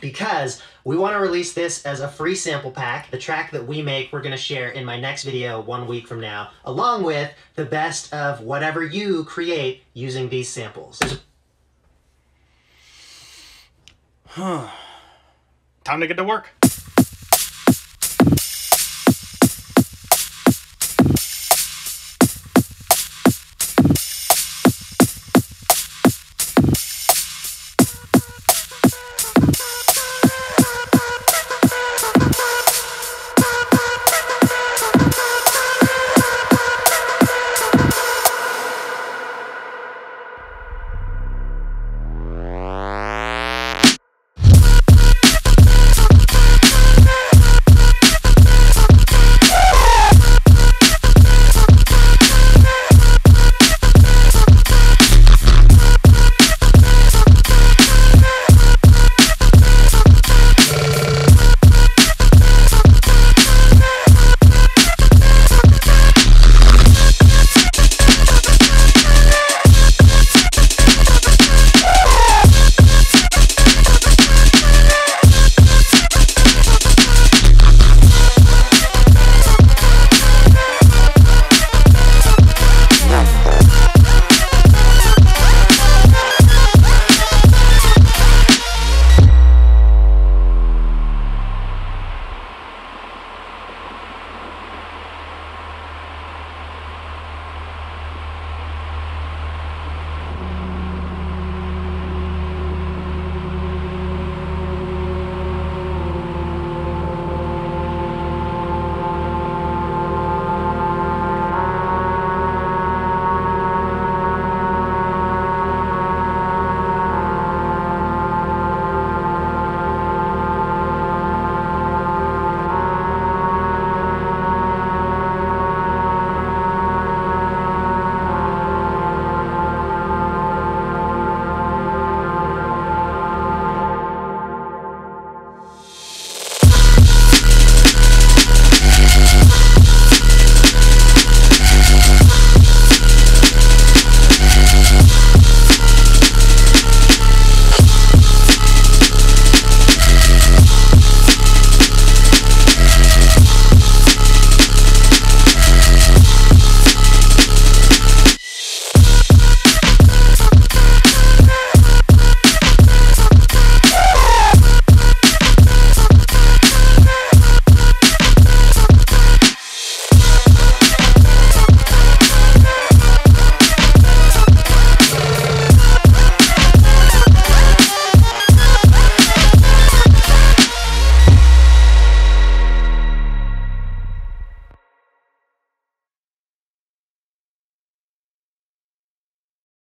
because we want to release this as a free sample pack. The track that we make, we're going to share in my next video 1 week from now, along with the best of whatever you create using these samples. Time to get to work.